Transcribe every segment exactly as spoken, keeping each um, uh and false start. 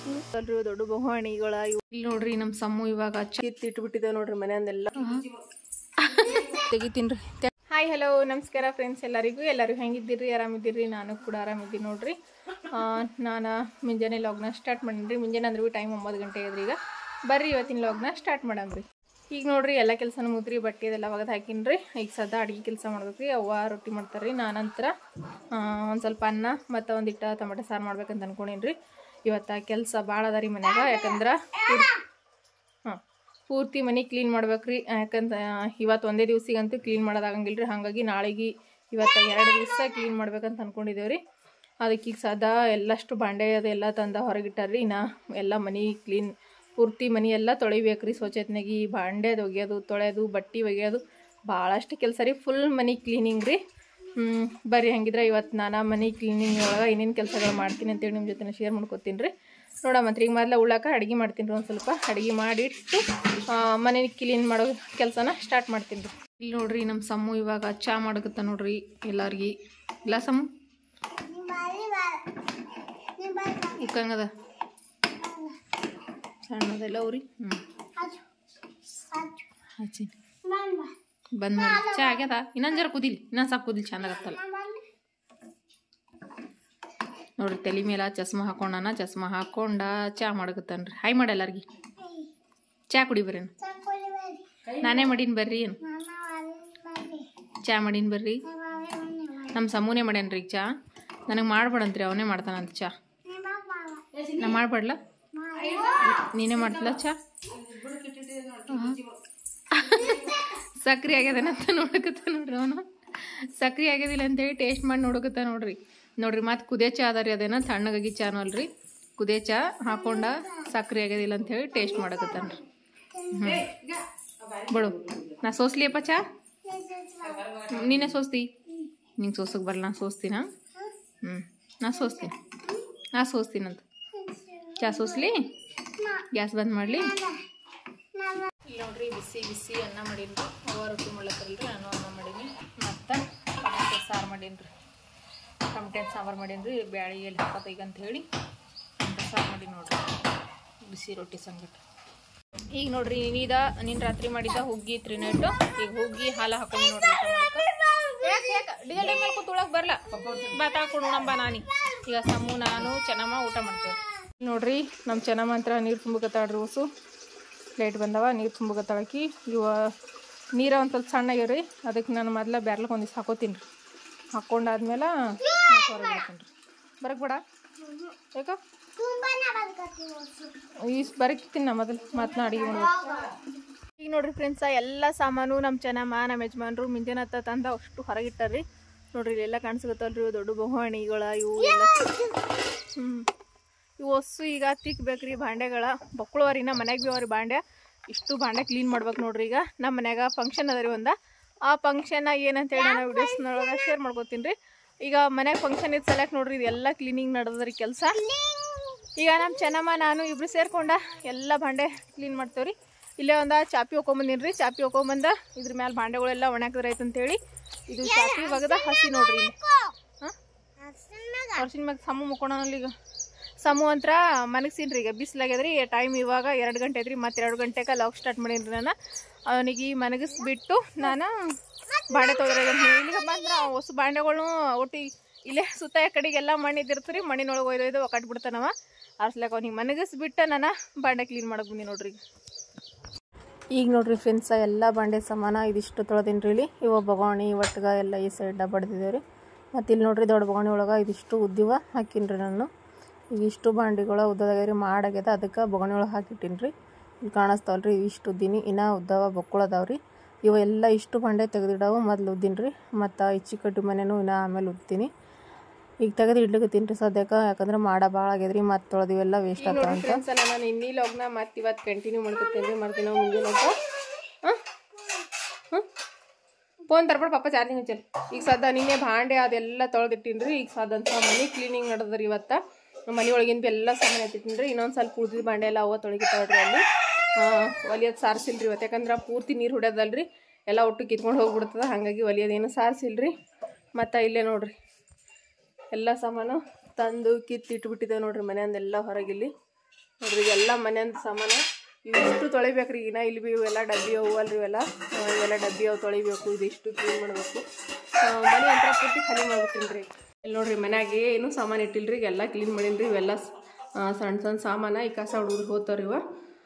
ಅಲ್ರಿ ದೊಡ್ಡ ಬಹುವಣಿಗಳ ಇಲ್ಲಿ ನೋಡ್ರಿ ನಮ್ಮ ಸಮ್ಮು ಇವಾಗ ಕಿತ್ತಿಟ್ಬಿಟ್ಟಿದ್ದೇವೆ ನೋಡ್ರಿ ಮನೆಯಂದೆಲ್ಲ ತೆಗಿತೀನಿ. ಹಾಯ್ ಹಲೋ ನಮಸ್ಕಾರ ಫ್ರೆಂಡ್ಸ್, ಎಲ್ಲರಿಗೂ ಎಲ್ಲರೂ ಹೆಂಗಿದ್ದೀರಿ? ಆರಾಮಿದ್ದೀರಿ? ನಾನು ಕೂಡ ಆರಾಮಿದ್ದೀನಿ ನೋಡ್ರಿ. ನಾನು ಮುಂಜಾನೆ ಲಾಗ್ನ ಸ್ಟಾರ್ಟ್ ಮಾಡೀನಿ. ಮುಂಜಾನೆ ಅಂದ್ರೆ ಟೈಮ್ ಒಂಬತ್ತು ಗಂಟೆ ಇದ್ರಿ. ಈಗ ಬರ್ರಿ ಇವತ್ತಿನ ಲಾಗ್ನ ಸ್ಟಾರ್ಟ್ ಮಾಡಮ್ರಿ. ಈಗ ನೋಡ್ರಿ ಎಲ್ಲ ಕೆಲಸನ ಮುದ್ರಿ, ಬಟ್ಟೆ ಅದೆಲ್ಲ ಒಗದು ಹಾಕಿನ್ರಿ. ಈಗ ಸದಾ ಅಡುಗೆ ಕೆಲಸ ಮಾಡ್ಬೇಕ್ರಿ. ಅವ್ವ ರೊಟ್ಟಿ ಮಾಡ್ತಾರ್ರಿ. ನಾನಂತರ ಒಂದು ಸ್ವಲ್ಪ ಅನ್ನ ಮತ್ತು ಒಂದಿಟ್ಟು ಟೊಮೆಟೊ ಸಾರು ಮಾಡ್ಬೇಕಂತ ಅನ್ಕೊಂಡೀನಿ ರೀ. ಇವತ್ತು ಕೆಲಸ ಭಾಳ ಅದ ರೀ ಮನ್ಯಾಗ. ಯಾಕಂದ್ರೆ ಹಾಂ ಪೂರ್ತಿ ಮನೆ ಕ್ಲೀನ್ ಮಾಡ್ಬೇಕ್ರಿ. ಯಾಕಂದ್ರೆ ಇವತ್ತು ಒಂದೇ ದಿವ್ಸಿಗಂತೂ ಕ್ಲೀನ್ ಮಾಡೋದಾಗಂಗಿಲ್ಲ ರೀ. ಹಾಗಾಗಿ ನಾಳೆಗೆ ಇವತ್ತು ಎರಡು ದಿವಸ ಕ್ಲೀನ್ ಮಾಡ್ಬೇಕಂತ ಅಂದ್ಕೊಂಡಿದ್ದೇವೆ ರೀ. ಅದಕ್ಕೆ ಈಗ ಸದಾ ಎಲ್ಲಷ್ಟು ಬಾಂಡೆ ಅದೆಲ್ಲ ತಂದು ಹೊರಗಿಟ್ಟಾರ್ರಿ. ಇನ್ನು ಎಲ್ಲ ಮನೆ ಕ್ಲೀನ್ ಪೂರ್ತಿ ಮನೆ ಎಲ್ಲ ತೊಳಿಬೇಕು ರೀ. ಸ್ವಚ್ಛತೆನಾಗಿ ಬಾಂಡೆದು ಒಗೆಯೋದು, ತೊಳೆಯೋದು, ಬಟ್ಟೆ ಒಗೆಯೋದು ಭಾಳಷ್ಟು ಕೆಲಸ ರೀ. ಫುಲ್ ಮನೆ ಕ್ಲೀನಿಂಗ್ ರೀ. ಬರ್ರಿ ಹಂಗಿದ್ರೆ ಇವತ್ತು ನಾನು ಮನೆ ಕ್ಲೀನಿಂಗ್ ಒಳಗೆ ಏನೇನು ಕೆಲಸಗಳು ಮಾಡ್ತೀನಿ ಅಂತೇಳಿ ನಿಮ್ಮ ಜೊತೆ ಶೇರ್ ಮಾಡ್ಕೊತೀನಿ ರೀ. ನೋಡಮ್ಮಂತ್ರಿ ಈಗ ಮೊದಲು ಉಳ್ಳಾಕ ಅಡುಗೆ ಮಾಡ್ತೀನಿ ರೀ. ಒಂದು ಸ್ವಲ್ಪ ಅಡುಗೆ ಮಾಡಿಟ್ಟು ಮನೆ ಕ್ಲೀನ್ ಮಾಡೋ ಕೆಲಸನ ಸ್ಟಾರ್ಟ್ ಮಾಡ್ತೀನಿ ರೀ. ಇಲ್ಲಿ ನೋಡ್ರಿ ನಮ್ಮ ಸಮ್ಮು ಇವಾಗ ಚಹಾ ಮಾಡಕತ್ತ ನೋಡ್ರಿ ಎಲ್ಲರಿಗೆ. ಇಲ್ಲ ಸಮ್ಮು ಉಕ್ಕಂಗದ ಸಣ್ಣದೆಲ್ಲ ಅವ್ರಿ. ಹ್ಞೂ ಹಚ್ಚಿ ಬಂದ್ ಮಾಡಿ ಚಹಾ ಆಗ್ಯದ. ಇನ್ನೊಂದು ಜರ ಕುದಿಲಿ, ಇನ್ನೊಂದು ಸಾಕು ಕುದಿಲಿ, ಚೆನ್ನಾಗತ್ತಲ್ಲ ನೋಡ್ರಿ. ತಲೆ ಮೇಲೆ ಚಸ್ಮಾ ಹಾಕೊಂಡಾನ. ಚಸ್ಮಾ ಹಾಕೊಂಡ ಚಹಾ ಮಾಡಕತ್ತಾನ್ರಿ. ಹಾಯ್ ಮಾಡಿ ಎಲ್ಲಾರ್ಗಿ. ಚಹಾ ಕುಡಿ ಬರ್ರಿ. ನಾನೇ ಮಾಡೀನಿ ಬರ್ರಿ. ಏನು ಚಹಾ ಮಾಡೀನಿ ಬರ್ರಿ. ನಮ್ಮ ಸಮೂನೇ ಮಾಡ್ಯಾನ್ರಿ ಈಗ ಚಹಾ. ನನಗೆ ಮಾಡ್ಬೇಡಂತ್ರಿ, ಅವನೇ ಮಾಡ್ತಾನಂತ ಚಹಾ. ನಾ ಮಾಡ್ಬೇಡಲ್ಲ, ನೀನೇ ಮಾಡ್ತಿಲ್ಲ ಚಹಾ. ಸಕ್ರೆ ಆಗ್ಯದನಂತ ನೋಡಕತ್ತ ನೋಡ್ರಿ. ಅವನು ಸಕ್ರೆ ಆಗ್ಯದಿಲ್ಲ ಅಂತೇಳಿ ಟೇಸ್ಟ್ ಮಾಡಿ ನೋಡಕತ್ತ ನೋಡ್ರಿ. ನೋಡ್ರಿ ಮತ್ತು ಕುದೇ ಚಹಾ ಅದ ರೀ. ಅದೇನೋ ತಣ್ಣಗಾಗಿ ಚಾನು ಅಲ್ರಿ. ಕುದೇ ಚಹಾ ಹಾಕೊಂಡ ಸಕ್ರೆ ಆಗ್ಯದಿಲ್ಲ ಅಂಥೇಳಿ ಟೇಸ್ಟ್ ಮಾಡಕತ್ತಾನ್ರಿ. ಹ್ಞೂ ಬಿಡು, ನಾ ಸೋಸ್ಲಿಯಪ್ಪ ಚಹಾ. ನೀನೇ ಸೋಸ್ತಿ. ನಿಂಗೆ ಸೋಸಕ್ಕೆ ಬರಲ್ಲ, ನಾ ಸೋಸ್ತೀನ. ಹ್ಞೂ ನಾ ಸೋಸ್ತೀನಿ, ನಾ ಸೋಸ್ತೀನಂತ. ಚಹಾ ಸೋಸ್ಲಿ, ಗ್ಯಾಸ್ ಬಂದ್ ಮಾಡಲಿ. ಇಲ್ಲಿ ನೋಡ್ರಿ ಬಿಸಿ ಬಿಸಿ ಅನ್ನ ಮಾಡೀನಿ ರೀ. ಅವ್ವ ರೊಟ್ಟಿ ಮಾಡ್ಲತ್ತಲ್ರಿ, ನಾನು ಅನ್ನ ಮಾಡೀನಿ. ಮತ್ತು ಟೊಮೆಟೊ ಸಾರು ಮಾಡೀನಿ ರೀ. ಟೊಮೆಟೊ ಸಾಂಬಾರು ಮಾಡೀನಿ ರೀ. ಬ್ಯಾಳಿ ಎಲ್ಲಿ ಹಾಕೋತ ಈಗ ಅಂತ ಹೇಳಿ ಟೊಮೆಟೊ ಸಾರು ಮಾಡೀನಿ ನೋಡ್ರಿ, ಬಿಸಿ ರೊಟ್ಟಿ ಸಂಗಟ. ಈಗ ನೋಡ್ರಿ ನೀದ ನೀನು ರಾತ್ರಿ ಮಾಡಿದ ಹುಗ್ಗಿ ಇತ್ರಿ ನೈಟು. ಈಗ ಹುಗ್ಗಿ ಹಾಲು ಹಾಕೊಂಡು ನೋಡ್ರಿ. ಡಿಜಲ್ ಟೈಮ್ ಮೇಲೆ ಕೂತೊಳಗೆ ಬರಲ್ಲ, ಬಾತ್ ಹಾಕೊಂಡು ನೋಡಂಬ ನಾನಿ. ಈಗ ಸಮ್ಮು ನಾನು ಚೆನ್ನಮ್ಮ ಊಟ ಮಾಡ್ತೇವೆ ನೋಡ್ರಿ. ನಮ್ಮ ಚೆನ್ನಮ್ಮ ಹತ್ರ ನೀರು ತುಂಬಕತ್ತಾಳ್ರಿ. ಹೊಸು ಲೈಟ್ ಬಂದವ, ನೀರು ತುಂಬಕತ್ತಾಳಕಿ. ಇವ ನೀರ ಒಂದು ಸ್ವಲ್ಪ ಸಣ್ಣಗ್ಯಾವ್ರಿ. ಅದಕ್ಕೆ ನಾನು ಮೊದಲ ಬ್ಯಾರ್ಲಕ್ಕೆ ಒಂದಿಷ್ಟು ಹಾಕೋತೀನಿ ರೀ. ಹಾಕ್ಕೊಂಡಾದ್ಮೇಲೆ ಹೊರಗೆ ಬಿಡ್ತೀನಿ ರೀ. ಬರಕ್ಕೆ ಬೇಡ ಯಾಕ ಈಸ್ ಬರಕ್ತೀನಿ ನಾ ಮೊದಲು ಮಾತನ್ನ ಅಡುಗೆ ಮಾಡ್ಬೇಕು. ಈಗ ನೋಡ್ರಿ ಫ್ರೆಂಡ್ಸ, ಎಲ್ಲ ಸಾಮಾನು ನಮ್ಮ ಚೆನ್ನಮ್ಮ ನಮ್ಮ ಯಜಮಾನ್ರು ಮುಂಜಾನೆ ಹತ್ತ ತಂದ ಅಷ್ಟು ಹೊರಗಿಟ್ಟಾರ್ರಿ. ನೋಡ್ರಿ ಇಲ್ಲೆಲ್ಲ ಕಾಣಿಸ್ಕತ್ತಲ್ರಿ ಇವು ದೊಡ್ಡ ಬಹುವಣಿಗಳ ಇವು ಎಲ್ಲ. ಹ್ಞೂ ಇವು ಹೊಸ್ಸು ಈಗ ತಿಕ್ಬೇಕ್ರಿ ಬಾಂಡೆಗಳ. ಬಕ್ಕಳುವರಿ ನಮ್ಮ ಮನೆಗೆ ಭೀ ಅವ್ರಿ ಬಾಂಡೆ. ಇಷ್ಟು ಬಾಂಡೆ ಕ್ಲೀನ್ ಮಾಡ್ಬೇಕು ನೋಡ್ರಿ. ಈಗ ನಮ್ಮ ಮನ್ಯಾಗ ಫಂಕ್ಷನ್ ಅದ ರೀ ಒಂದು. ಆ ಫಂಕ್ಷನ್ ಏನಂತೇಳಿ ನಾನು ವಿಡಿಯೋಸ್ನೊಳಗೆ ಶೇರ್ ಮಾಡ್ಕೊತೀನಿ ರೀ. ಈಗ ಮನ್ಯಾಗ ಫಂಕ್ಷನ್ ಇದ್ದು ಸಲಕ್ಕೆ ನೋಡ್ರಿ ಇದೆಲ್ಲ ಕ್ಲೀನಿಂಗ್ ನಡೆದ್ರಿ ಕೆಲಸ. ಈಗ ನಮ್ಮ ಚೆನ್ನಮ್ಮ ನಾನು ಇಬ್ರು ಸೇರ್ಕೊಂಡ ಎಲ್ಲ ಬಾಂಡೆ ಕ್ಲೀನ್ ಮಾಡ್ತೇವೆ ರೀ. ಇಲ್ಲೇ ಒಂದು ಚಾಪಿ ಹೋಗ್ಕೊಂಬಂದಿನಿ ರೀ. ಚಾಪಿ ಹೋಗ್ಕೊಂಬಂದ ಇದ್ರ ಮೇಲೆ ಬಾಂಡೆಗಳೆಲ್ಲ ಒಣಗಿದ್ರೆ ಆಯ್ತು ಅಂತೇಳಿ ಇದು ಚಾಪಿ ಒಗದ ಹಸಿ ನೋಡ್ರಿ. ಹಾಂ ವರ್ಷಿನ ಮ್ಯಾಗ ಸಮ್ಮು ಮುಕ್ಕೊಂಡಲ್ಲಿ. ಈಗ ಸಮ್ಮು ಅಂತ್ರ ಮನಗ್ಸೀನಿ ರೀ. ಈಗ ಬಿಸಿಲಾಗ್ಯದ್ರಿ. ಟೈಮ್ ಇವಾಗ ಎರಡು ಗಂಟೆ ಐತ್ರಿ. ಮತ್ತು ಎರಡು ಗಂಟೆಗೆ ಲಾಗ್ ಸ್ಟಾರ್ಟ್ ಮಾಡೀನಿ ರೀ. ನಾನು ಅವನಿಗೆ ಮನಗಿಸ್ಬಿಟ್ಟು ನಾನು ಬಾಂಡೆ ತೊಗೊಳ್ರಿ. ಇಲ್ಲಿಗೆ ಬಂದ್ರೆ ಹೊಸ ಬಾಂಡೆಗಳು ಒಟ್ಟು ಇಲ್ಲೇ ಸುತ್ತ ಕಡೆಗೆಲ್ಲ ಮಣ್ಣಿದ್ದಿರ್ತೀರಿ. ಮಣ್ಣಿನೊಳಗೆ ಒಯ್ದೊಯ್ದು ಒಕ್ಕಟ್ಬಿಡ್ತಾನವ. ಆರ್ಸ್ಲಾಕ ಅವ್ನಿಗೆ ಮನಗಿಸ್ಬಿಟ್ಟು ನಾನು ಬಾಂಡೆ ಕ್ಲೀನ್ ಮಾಡಕ್ಕೆ ಬಂದಿ ನೋಡ್ರಿ. ಈಗ ನೋಡ್ರಿ ಫ್ರೆಂಡ್ಸ, ಎಲ್ಲ ಬಾಂಡೆ ಸಮಾನ ಇದಿಷ್ಟು ತೊಳೆದೀನಿ ರೀ. ಇಲ್ಲಿ ಇವ ಬೊಗಾಣಿ ಒಟ್ಟಿಗೆ ಎಲ್ಲ ಈ ಸೈಡ್ ಬಡ್ದಿದ್ದೇವೆ ರೀ. ಮತ್ತು ಇಲ್ಲಿ ನೋಡ್ರಿ ದೊಡ್ಡ ಬೊಗಾಣಿ ಒಳಗೆ ಇದಿಷ್ಟು ಉದ್ದಿವ ಹಾಕೀನಿ ರೀ. ನಾನು ಈಗ ಇಷ್ಟು ಬಾಂಡಿಗಳ ಉದ್ದದಾಗ್ಯಾರಿ ಮಾಡಾಗ್ಯದ. ಅದಕ್ಕೆ ಬೊಗಾಣಿ ಒಳಗೆ ಹಾಕಿಟ್ಟೀನಿ ರೀ. ಇಲ್ಲಿ ಕಾಣಿಸ್ತಾವಲ್ರಿ ಇಷ್ಟು ಉದ್ದಿನಿ. ಇನ್ನೂ ಉದ್ದವ ಬೊಕ್ಕಳದಾವ್ರಿ. ಇವೆಲ್ಲ ಇಷ್ಟು ಬಾಂಡೆ ತೆಗೆದಿಡವು ಮೊದಲು ಉದ್ದಿನಿ ರೀ. ಮತ್ತು ಇಚ್ಚಿ ಕಡ್ಡಿ ಮನೆಯೂ ಇನ್ನೂ ಆಮೇಲೆ ಉದ್ತೀನಿ. ಈಗ ತೆಗೆದು ಇಡ್ಲಿಕತ್ತೀನಿ ರೀ ಸದ್ಯಕ್ಕೆ. ಯಾಕಂದ್ರೆ ಮಾಡ ಭಾಳ ಆಗ್ಯದ್ರಿ. ಮತ್ತು ತೊಳೆದಿವೆಲ್ಲ ವೇಸ್ಟ್ ಆಗ್ತಾವ ಅಂತ. ನಾನು ಇನ್ನೀ ಲಾಗ್ನ ಮತ್ತು ಇವತ್ತು ಕಂಟಿನ್ಯೂ ಮಾಡ್ಕೊತೀನಿ ರೀ. ಮಾಡ್ತೀನಿ ನಾವು ಮುಂಜಾನೆ ಅಂತ. ಹಾಂ ಹಾಂ ಫೋನ್ ತರ್ಬೇಡ ಪಾಪ, ಚಾರ್ಜಿಂಗ್ ಹಚ್ಚಲ್. ಈಗ ಸದ್ದ ನಿನ್ನೆ ಬಾಂಡೆ ಅದೆಲ್ಲ ತೊಳೆದಿಟ್ಟಿನಿ ರೀ. ಈಗ ಸದಂತ ಮನೆ ಕ್ಲೀನಿಂಗ್ ನಡೆದ್ರಿ ಇವತ್ತು. ಮನೆ ಒಳಗಿನ ಭೀ ಎಲ್ಲ ಸಾಮಾನು ಎತ್ತಿಟ್ಟಿನಿ ರೀ. ಇನ್ನೊಂದು ಸ್ವಲ್ಪ ಉಳಿದಿದ್ದ ಬಾಂಡೆ ಎಲ್ಲ ಅವ ತೊಳಗಿತ್ತಾಳ್ರಿ. ಅಲ್ಲಿ ಒಲಿಯೋದು ಸಾರಿಸಿಲ್ರಿ ಇವತ್ತು. ಯಾಕಂದ್ರೆ ಪೂರ್ತಿ ನೀರು ಹೊಡ್ಯೋದಲ್ರಿ. ಎಲ್ಲ ಒಟ್ಟು ಕಿತ್ಕೊಂಡು ಹೋಗ್ಬಿಡ್ತದ. ಹಾಗಾಗಿ ಒಲಿಯೋದೇನು ಸಾರಿಸಿಲ್ರಿ. ಮತ್ತು ಇಲ್ಲೇ ನೋಡ್ರಿ ಎಲ್ಲ ಸಾಮಾನು ತಂದು ಕಿತ್ತಿಟ್ಬಿಟ್ಟಿದ್ದೇವೆ ನೋಡ್ರಿ. ಮನೆಯಂದೆಲ್ಲ ಹೊರಗಿಲ್ಲಿ ನೋಡ್ರಿ ಎಲ್ಲ ಮನೆಯಂತ ಸಾಮಾನು ಇವಿಷ್ಟು ತೊಳಿಬೇಕ್ರಿ. ಇನ್ನ ಇಲ್ಲಿ ಭೀ ಇವೆಲ್ಲ ಡಬ್ಬಿ ಅವು ಅಲ್ರಿ, ಇವೆಲ್ಲ ಇವೆಲ್ಲ ಡಬ್ಬಿ ಅವು ತೊಳಿಬೇಕು. ಇದಿಷ್ಟು ಕ್ಲೀನ್ ಮಾಡಬೇಕು. ಮನೆ ಅಂತ ಪೂರ್ತಿ ಖಾಲಿ ಮಾಡ್ಬಿಟ್ಟಿನ್ರಿ. ಇಲ್ಲಿ ನೋಡ್ರಿ ಮನ್ಯಾಗೆ ಏನೂ ಸಾಮಾನು ಇಟ್ಟಿಲ್ರಿ, ಎಲ್ಲ ಕ್ಲೀನ್ ಮಾಡೀನಿ. ಇವೆಲ್ಲ ಸಣ್ಣ ಸಣ್ಣ ಸಾಮಾನು ಈ ಕಸ ಹುಡುಗ್ರಿಗೆ ಹೋಗ್ತಾವ್ರಿ. ಇವ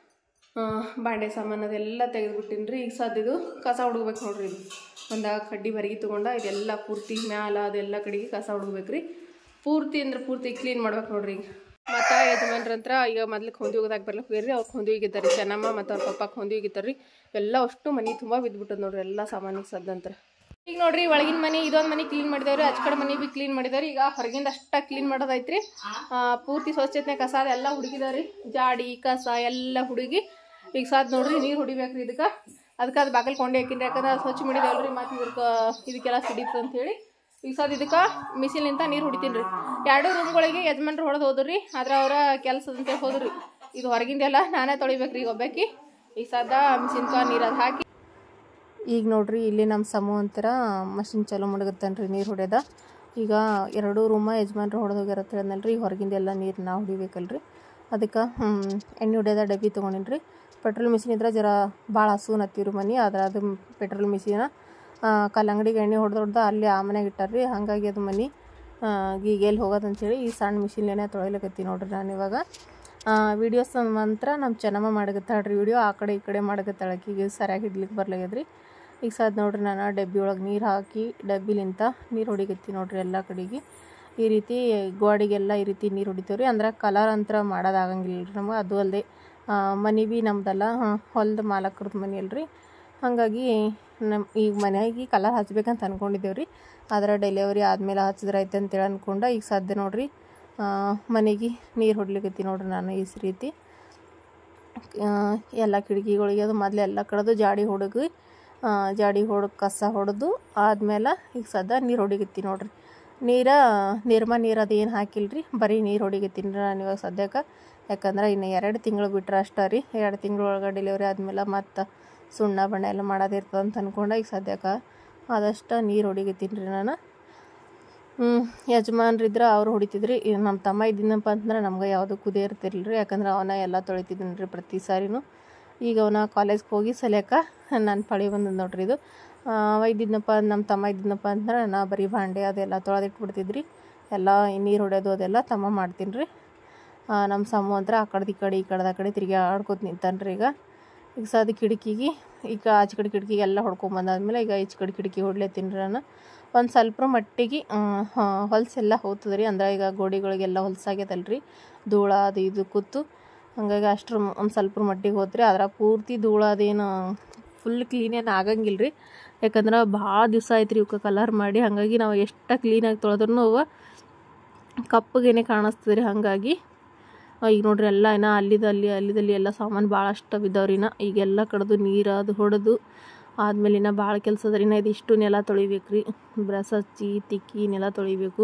ಬಾಂಡೆ ಸಾಮಾನು ಅದೆಲ್ಲ ತೆಗೆದುಬಿಟ್ಟಿನ್ರಿ. ಈಗ ಸದ್ದಿದು ಕಸ ಹುಡುಗ್ಬೇಕು ನೋಡ್ರಿ. ಇದು ಒಂದು ಕಡ್ಡಿ ಬರಗಿ ತೊಗೊಂಡ ಇದೆಲ್ಲ ಪೂರ್ತಿ ಮ್ಯಾಲ ಅದೆಲ್ಲ ಕಡೆಗೆ ಕಸ ಹುಡುಗ್ಬೇಕ್ರಿ. ಪೂರ್ತಿ ಅಂದ್ರೆ ಪೂರ್ತಿ ಕ್ಲೀನ್ ಮಾಡ್ಬೇಕು ನೋಡ್ರಿ. ಈಗ ಮತ್ತು ಯಜಮಾನ್ರಂತ್ರ ಈಗ ಮೊದ್ಲಿಗೆ ಹೊಂದಿ ಹೋಗೋದಾಗ ಬರ್ಲಿಕ್ಕೆ ಹೋಗ್ರಿ. ಅವ್ರು ಹೊಂದಿ ಹೋಗಿದ್ದಾರೆ ಚೆನ್ನಮ್ಮ ಮತ್ತು ಅವ್ರ ಪಪ್ಪಕ್ಕೆ ಹೊಂದಿ ಹೋಗಿತ್ತಾರ್ರಿ. ಎಲ್ಲ ಅಷ್ಟು ಮನೆ ತುಂಬ ಬಿದ್ದುಬಿಟ್ಟದ ನೋಡ್ರಿ ಎಲ್ಲ ಸಾಮಾನಿಗೆ ಸದ್ದಂತ್ರ. ಈಗ ನೋಡ್ರಿ ಒಳಗಿನ ಮನೆ ಇದೊಂದು ಮನೆ ಕ್ಲೀನ್ ಮಾಡಿದವ್ರಿ, ಆಚ ಕಡೆ ಮನೆ ಭೀ ಕ್ಲೀನ್ ಮಾಡಿದವ್ರಿ. ಈಗ ಹೊರಗಿಂದ ಅಷ್ಟ ಕ್ಲೀನ್ ಮಾಡೋದೈತ್ರಿ. ಪೂರ್ತಿ ಸ್ವಚ್ಛತೆ ಕಸ ಅದೆಲ್ಲ ಹುಡುಗಿದಾವ್ರಿ. ಜಾಡಿ ಕಸ ಎಲ್ಲ ಹುಡುಗಿ ಈಗ ಸಾದ್ ನೋಡ್ರಿ ನೀರು ಹೊಡಿಬೇಕ್ರಿ. ಇದಕ್ಕೆ ಅದಕ್ಕೆ ಅದು ಬಾಕಲ್ ಕೊಂಡೆ ಹಾಕಿನ್ರಿ, ಯಾಕಂದ್ರೆ ಅದು ಸ್ವಚ್ಛ ಮಾಡಿದವಲ್ರಿ. ಮತ್ತು ಇದಕ್ಕೆ ಇದಕ್ಕೆಲ್ಲ ಸಿಡಿತು ಅಂತೇಳಿ ಈಗ ಸಾದ್ ಇದಕ್ಕೆ ಮಿಸಿಲಿಂದ ನೀರು ಹೊಡಿತೀನಿ ರೀ. ಎರಡು ರೂಮ್ಗಳಿಗೆ ಯಜಮಾನ್ರು ಹೊಡೆದು ಹೋದ್ರಿ, ಆದ್ರೆ ಅವರ ಕೆಲಸದಂತೇಳಿ ಹೋದ್ರಿ. ಇದು ಹೊರಗಿಂದೆಲ್ಲ ನಾನೇ ತೊಳಿಬೇಕ್ರಿ ಈಗ ಒಬ್ಬಾಕಿ. ಈಗ ಸದ್ದ ಮಿಷಿನ್ಕ ನೀರು ಅದು ಹಾಕಿ ಈಗ ನೋಡ್ರಿ ಇಲ್ಲಿ ನಮ್ಮ ಸಮೂ ಅಂತರ ಮಷಿನ್ ಚಾಲೂ ಮಾಡಗತ್ತಾನ್ರಿ ನೀರು ಹೊಡ್ಯದ. ಈಗ ಎರಡು ರೂಮ ಯಜಮಾನ್ರು ಹೊಡೆದು ಹೋಗ್ಯಾರತ್ತ ಹೇಳಿದ್ನಲ್ರಿ. ಹೊರಗಿಂದೆಲ್ಲ ನೀರು ನಾವು ಹೊಡಿಬೇಕಲ್ರಿ. ಅದಕ್ಕೆ ಎಣ್ಣೆ ಹೊಡ್ಯದ ಡಬ್ಬಿ ತೊಗೊಂಡಿನ್ರಿ. ಪೆಟ್ರೋಲ್ ಮಿಷಿನ್ ಇದ್ರೆ ಜರ ಭಾಳ ಹಸು ನತ್ತಿರು ಮನೆ, ಆದ್ರೆ ಅದು ಪೆಟ್ರೋಲ್ ಮಿಷಿನ ಕಲ್ಲಂಗಡಿಗೆ ಎಣ್ಣೆ ಹೊಡೆದು ಹೊಡೆದ ಅಲ್ಲಿ ಆ ಮನೆಗೆ ಇಟ್ಟಾರ್ರಿ. ಹಾಗಾಗಿ ಅದು ಮನೆ ಈಗ ಎಲ್ಲಿ ಹೋಗೋದಂತೇಳಿ ಈ ಸಣ್ಣ ಮಿಷಿನ್ಲೇನೆ ತೊಳಿಲಕತ್ತಿ ನೋಡ್ರಿ. ನಾನು ಇವಾಗ ವೀಡಿಯೋಸ್ ಮಾತ್ರ ನಮ್ಮ ಚೆನ್ನಮ್ಮ ಮಾಡಗತ್ತಾಳ್ರಿ. ವಿಡಿಯೋ ಆ ಕಡೆ ಈ ಕಡೆ ಮಾಡಗತ್ತಾಳ, ಈಗ ಸರಿಯಾಗಿ ಹಿಡ್ಲಿಕ್ಕೆ ಬರ್ಲಾಗ್ಯದ್ರಿ. ಈಗ ಸಾದ್ ನೋಡ್ರಿ ನಾನು ಡಬ್ಬಿ ಒಳಗೆ ನೀರು ಹಾಕಿ ಡಬ್ಬಿಲಿಂತ ನೀರು ಹೊಡಿಗತ್ತಿ ನೋಡ್ರಿ ಎಲ್ಲ ಕಡೆಗೆ. ಈ ರೀತಿ ಗೋಡೆಗೆಲ್ಲ ಈ ರೀತಿ ನೀರು ಹೊಡಿತೀವ್ರಿ. ಅಂದ್ರೆ ಕಲರ್ ಅಂತರ ಮಾಡೋದಾಗಂಗಿಲ್ಲ ರೀ ನಮಗೆ. ಅದು ಅಲ್ಲದೆ ಮನೆ ಭೀ ನಮ್ದಲ್ಲ, ಹೊಲ್ದ ಮಾಲಕ್ರದ್ದು ಮನೆ ಅಲ್ರಿ. ಹಾಗಾಗಿ ನಮ್ಮ ಈಗ ಮನೆಯಾಗಿ ಕಲರ್ ಹಚ್ಬೇಕಂತ ಅಂದ್ಕೊಂಡಿದ್ದೇವ್ರಿ. ಆದ್ರೆ ಡೆಲಿವರಿ ಆದಮೇಲೆ ಹಚ್ಚಿದ್ರೆ ಐತೆ ಅಂತೇಳಿ ಅಂದ್ಕೊಂಡ ಈಗ ಸದ್ಯ ನೋಡ್ರಿ ಮನೆಗೆ ನೀರು ಹೊಡ್ಲಿಕತ್ತಿ ನೋಡ್ರಿ ನಾನು ಈ ರೀತಿ. ಎಲ್ಲ ಕಿಟಕಿಗಳಿಗೆ ಅದು ಮೊದಲು ಎಲ್ಲ ಕಡೆದು ಜಾಡಿ ಹೊಡಗಿ ಜಾಡಿ ಹೊಡೆದು ಕಸ ಹೊಡೆದು ಆದಮೇಲೆ ಈಗ ಸದ್ಯ ನೀರು ಹೊಡಿಗತ್ತಿ ನೋಡ್ರಿ. ನೀರು ನಿರ್ಮ ನೀರು ಅದು ಏನು ಹಾಕಿಲ್ರಿ, ಬರೀ ನೀರು ಹೊಡಿಗತ್ತೀನಿ ರೀ ನಾನು ಇವಾಗ ಸದ್ಯಕ್ಕೆ. ಯಾಕಂದ್ರೆ ಇನ್ನು ಎರಡು ತಿಂಗಳು ಬಿಟ್ರೆ ಅಷ್ಟೇ ರೀ. ಎರಡು ತಿಂಗಳೊಳಗೆ ಡೆಲಿವರಿ ಆದಮೇಲೆ ಮತ್ತು ಸುಣ್ಣ ಬಣ್ಣ ಎಲ್ಲ ಮಾಡೋದಿರ್ತದೆ ಅಂತ ಅಂದ್ಕೊಂಡೆ ಈಗ ಸದ್ಯಕ್ಕೆ ಆದಷ್ಟು ನೀರು ಹೊಡಿಗತ್ತೀನಿ ರೀ ನಾನು. ಹ್ಞೂ ಯಜಮಾನ್ರಿದ್ರೆ ಅವ್ರು ಹೊಡಿತಿದ್ರಿ. ನಮ್ಮ ತಮ್ಮ ಇದ್ದಿದ್ದನಪ್ಪ ಅಂತಂದ್ರೆ ನಮ್ಗೆ ಯಾವುದೂ ಕುದೇ ಇರ್ತಿರ್ಲಿಲ್ಲ ರೀ. ಯಾಕಂದ್ರೆ ಅವನ ಎಲ್ಲ ತೊಳಿತಿದ್ದೀನಿ ರೀ ಪ್ರತಿ ಸಾರಿನೂ. ಈಗ ಅವನ ಕಾಲೇಜ್ಗೆ ಹೋಗಿ ಸಲ್ಯಾಕ ನನ್ನ ಪಳಿ ಬಂದದ್ದು ನೋಡ್ರಿ. ಇದು ಅವ ಇದ್ದಿದ್ದನಪ್ಪ ನಮ್ಮ ತಮ್ಮ ಇದ್ದಿದ್ದನಪ್ಪ ಅಂತಂದ್ರೆ ನಾ ಬರೀ ಭಾಂಡೆ ಅದೆಲ್ಲ ತೊಳೆದಿಟ್ಬಿಡ್ತಿದ್ರಿ. ಎಲ್ಲ ನೀರು ಹೊಡ್ಯೋದು ಅದೆಲ್ಲ ತಮ್ಮ ಮಾಡ್ತೀನಿ ರೀ. ನಮ್ಮ ಸಮ ಅಂದ್ರೆ ಆ ಕಡೆದು ಈ ಕಡೆ ಈ ಕಡೆದ ಕಡೆ ತಿರುಗಿ ಆಡ್ಕೊತ ನಿಂತಾನೆ ರೀ. ಈಗ ಈಗ ಸದ ಕಿಟಕಿಗೆ ಈಗ ಆಚೆ ಕಡೆ ಕಿಟಕಿಗೆ ಎಲ್ಲ ಹೊಡ್ಕೊಂಬಂದಾದ್ಮೇಲೆ ಈಗ ಈಚೆ ಕಡೆ ಕಿಟಕಿ ಹೊಡ್ಲೇತೀನಿ ರೀ ನಾನು. ಒಂದು ಸ್ವಲ್ಪ ಮಟ್ಟಿಗೆ ಹೊಲಸೆಲ್ಲ ಹೋಗ್ತದೆ ರೀ. ಅಂದ್ರೆ ಈಗ ಗೋಡೆಗಳಿಗೆಲ್ಲ ಹೊಲಸಾಗ್ಯದಲ್ರಿ, ಧೂಳ ಅದು ಇದು ಕೂತು. ಹಂಗಾಗಿ ಅಷ್ಟ್ರ ಒಂದು ಸ್ವಲ್ಪ ಮಟ್ಟಿಗೆ ಹೋತ್ರಿ. ಅದ್ರ ಪೂರ್ತಿ ಧೂಳ ಅದೇನು ಫುಲ್ ಕ್ಲೀನೇನು ಆಗಂಗಿಲ್ಲ ರೀ. ಯಾಕಂದ್ರೆ ಭಾಳ ದಿವಸ ಆಯ್ತು ರೀ ಇವಕ್ಕೆ ಕಲರ್ ಮಾಡಿ. ಹಾಗಾಗಿ ನಾವು ಎಷ್ಟು ಕ್ಲೀನಾಗಿ ತೊಳೆದ್ರೂ ಅವ ಕಪ್ಪಗೇನೆ ಕಾಣಿಸ್ತದೆ ರೀ. ಹಾಗಾಗಿ ಈಗ ನೋಡ್ರಿ ಎಲ್ಲ ಏನೋ ಅಲ್ಲಿದಲ್ಲಿ ಅಲ್ಲಿದಲ್ಲಿ ಎಲ್ಲ ಸಾಮಾನು ಭಾಳಷ್ಟು ಬಿದ್ದವ್ರಿನ. ಈಗೆಲ್ಲ ಕಡ್ದು ನೀರು ಅದು ಹೊಡೆದು ಆದಮೇಲೆ ಇನ್ನೂ ಭಾಳ ಕೆಲಸ ಅದ ರೀ. ಇನ್ನು ಇದಿಷ್ಟು ನೆಲ ತೊಳಿಬೇಕು ರೀ. ಬ್ರಷ್ ಹಚ್ಚಿ ತಿಕ್ಕಿ ನೆಲ ತೊಳಿಬೇಕು.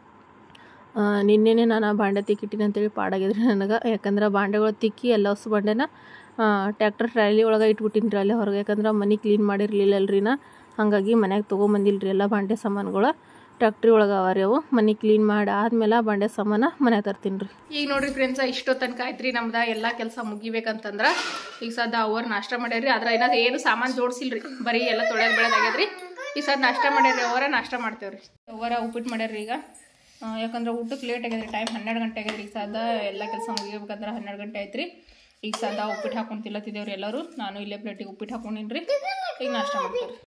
ನಿನ್ನೆನೇ ನಾನು ಬಾಂಡೆ ತಿಕ್ಕಿಟ್ಟಿನಿ ಅಂತೇಳಿ ಪಾಡಾಗಿದ್ರಿ ನನಗೆ. ಯಾಕಂದ್ರೆ ಬಾಂಡೆಗಳು ತಿಕ್ಕಿ ಎಲ್ಲ ಹೊಸ ಬಾಂಡೆನ ಟ್ಯಾಕ್ಟರ್ ಟ್ರಾಲಿ ಒಳಗೆ ಇಟ್ಬಿಟ್ಟಿನಿ ರೀ ಅಲ್ಲೇ ಹೊರಗೆ. ಯಾಕಂದ್ರೆ ಮನೆ ಕ್ಲೀನ್ ಮಾಡಿರಲಿಲ್ಲ ಅಲ್ರಿ ನಾ. ಹಾಗಾಗಿ ಮನ್ಯಾಗ ತೊಗೊಂಬಂದಿಲ್ಲ ರೀ ಎಲ್ಲ ಬಾಂಡೆ ಸಾಮಾನುಗಳು. ಟ್ಯಾಕ್ಟ್ರಿ ಒಳಗೆ ಅವ ರೀ ಅವು. ಮನೆ ಕ್ಲೀನ್ ಮಾಡಿ ಆದಮೇಲೆ ಬಾಂಡೆ ಸಾಮಾನು ಮನೆಗೆ ತರ್ತೀನಿ ರೀ. ಈಗ ನೋಡಿರಿ ಫ್ರೆಂಡ್ಸ, ಇಷ್ಟೋ ತನಕ ಆಯ್ತು ರೀ ನಮ್ದು ಎಲ್ಲ ಕೆಲಸ ಮುಗಿಬೇಕಂತಂದ್ರೆ. ಈಗ ಸದ್ದ ಅವ್ರು ನಾಷ್ಟ ಮಾಡ್ಯಾರ್ರಿ. ಆದ್ರೆ ಏನಾದ್ರು ಏನು ಸಾಮಾನು ಜೋಡಿಸಿಲ್ಲ ರೀ, ಬರೀ ಎಲ್ಲ ತೊಳೆಯೋದು ಬೆಳೆದಾಗ್ಯದ್ರಿ. ಈಗ ಸದ್ ನಾಷ್ಟ ಮಾಡ್ಯಾರ್ರಿ. ಅವರ ನಾಷ್ಟ ಮಾಡ್ತೇವ್ರಿ. ಅವರ ಉಪ್ಪಿಟ್ಟು ಮಾಡ್ಯಾರ್ರಿ. ಈಗ ಯಾಕಂದ್ರೆ ಊಟಕ್ಕೆ ಲೇಟ್ ಆಗ್ಯದ್ರಿ. ಟೈಮ್ ಹನ್ನೆರಡು ಗಂಟೆ ಆಗ್ಯದ್ರಿ. ಈಗ ಸದ್ದ ಎಲ್ಲ ಕೆಲಸ ಮುಗಿಬೇಕಂದ್ರೆ ಹನ್ನೆರಡು ಗಂಟೆ ಆಯ್ತು ರೀ. ಈಗ ಸದ್ದ ಉಪ್ಪಿಟ್ಟು ಹಾಕೊಂಡು ತಿಲ್ಲತ್ತಿದ್ದೇವ್ರಿ ಎಲ್ಲರೂ. ನಾನು ಇಲ್ಲೇ ಪ್ಲೇಟಿಗೆ ಉಪ್ಪಿಟ್ಟು ಹಾಕೊಂಡಿನಿ ರೀ. ಈಗ ನಾಷ್ಟ ಮಾಡ್ತೇವ್ರಿ.